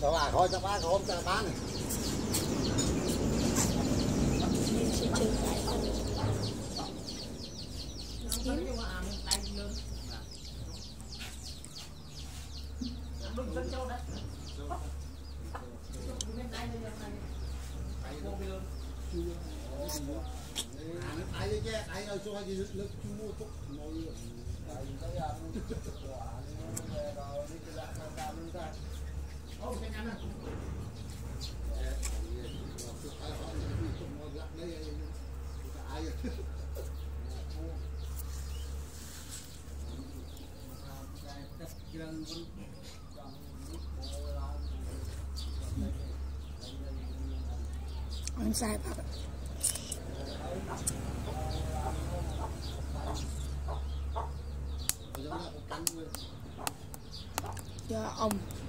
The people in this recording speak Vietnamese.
sao bà thôi cho bác hôm cho bán này. Ai đi chứ, ai đâu cho gì lực mua thuốc ngồi đây cái ăn quả rồi đi cái lạc cam ra. Ô cái ăn này. Ăn sai Phật. Cho ông